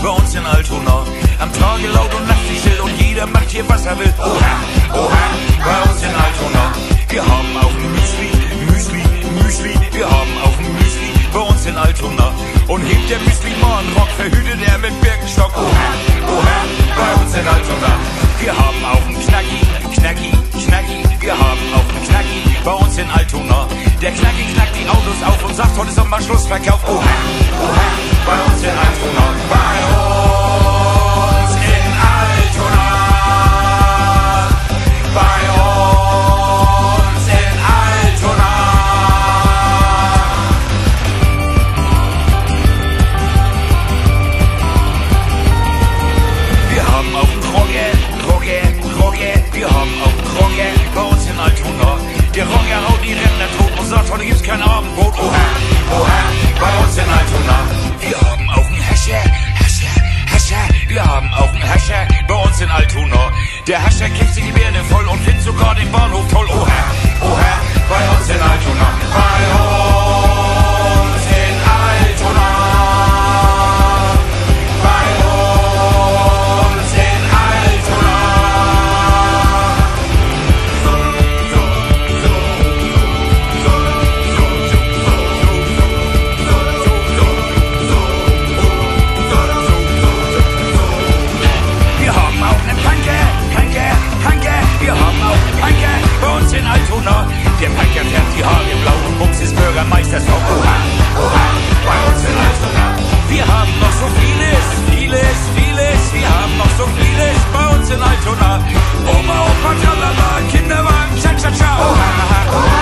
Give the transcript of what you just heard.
bei uns in Altona. Am Tage laut und nachts still und jeder macht hier, was er will. Oha, oha, bei uns in Altona. Wir haben auch ein Müsli, Müsli, Müsli. Wir haben auch ein Müsli bei uns in Altona. Und hebt der Müsli-Mann Rock, verhütet er mit Birkenstock. Oha, oha, bei uns in Altona. Wir haben auch ein Knacki, Knacki, Knacki. Wir haben auch ein Knacki bei uns in Altona. Der Knacki knackt die Autos auf und sagt, heute ist am Schlussverkauf. Oha, oha, bei uns in Altona. Bei uns in Altona. Bei uns in Altona. Wir haben auch ein Rogge, Rogge, Rogge. Wir haben auch ein Rogge bei uns in Altona. Der Rogge haut die Rentner tot und sagt, heute gibt's kein Abendbrot. Oha, oha, bei uns in Altona. Wir haben auch ein Hascher, Hascher, Hascher. Wir haben auch ein Hascher bei uns in Altona. Der Hascher kriegt sich die Birne voll und findet sogar den Bahnhof toll. Oha, oha, bei uns in Altona. Bei uns in Altona. Bei uns in Altona. Wir haben auch einen Punker, Punker, Punker. Wir haben auch einen Punker bei uns in Altona. Der Punker färbt die Haare blau und Bums ist Bürgermeisters Frau. Oha, oha, bei uns in Altona. Wir haben noch so vieles, vieles, vieles. Wir haben noch so vieles bei uns in Altona. Oma, Opa, Tralala, Kinderwagen, Cha-Cha-Cha. Oha, oha.